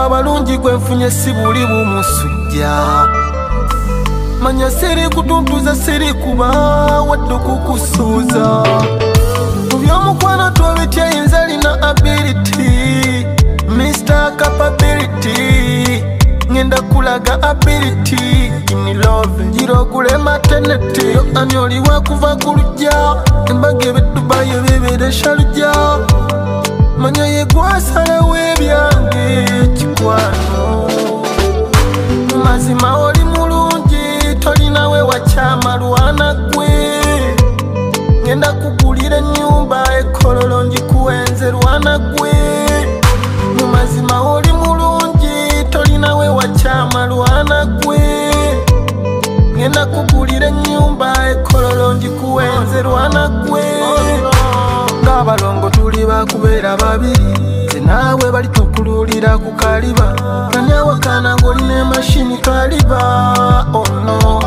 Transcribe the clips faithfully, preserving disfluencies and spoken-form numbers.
abalungi gwe nfunye si buli bumusujja manya siri kutuntuza siri kuba wadde kukusuuza mu by'omukwano twabitya yinza lina ability Mister Capability ngenda kulaga ability in love jiro kule maternity yo ani oliwa kuva kulujja embaga ebetubayo bebere shalujja manya yegwasala webyange kikwano mazima oli mulungi tolinawe wakyama lwana gwe ngenda kugulira ennyumba ekololo njikuwenze lwana gwe mazima oli mulungi tolinawe wakyama lwana gwe ngenda kugulira ennyumba ekololo njikuwenze lwana gwe ng'abalongo tuli bakubeera babiri ze naawe bali tukululira ku kaliba nanyawakana ng'olina emashini kaliba ono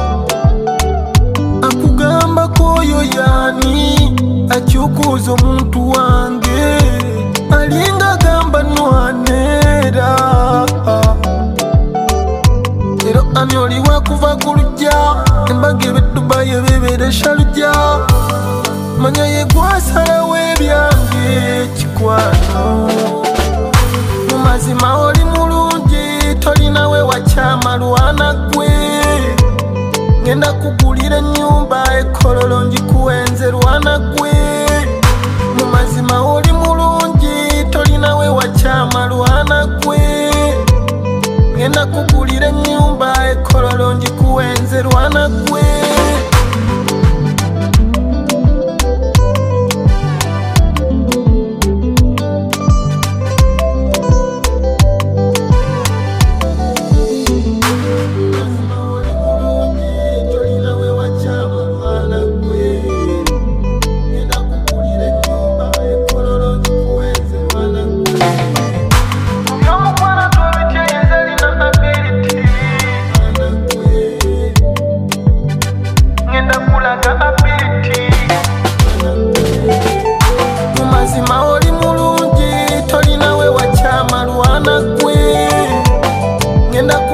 akugambako oyo yaani akyukuuza omuntu wange alinga agamba nwaneera ero ani oliwa kuva ku lujja embaga ebeddubayo bebere shalujja manya yegwasalawo ebyange kikwano mu mazima oli mulungi tolinawe wakyama lwana gwe ngenda kugulira ennyumba ekololo njikuwenze lwana gwe mu mazima oli mulungi tolinawe wakyama lwana gwe ngenda kugulira ennyumba ekololo njikuwenze lwana gwe Ngenda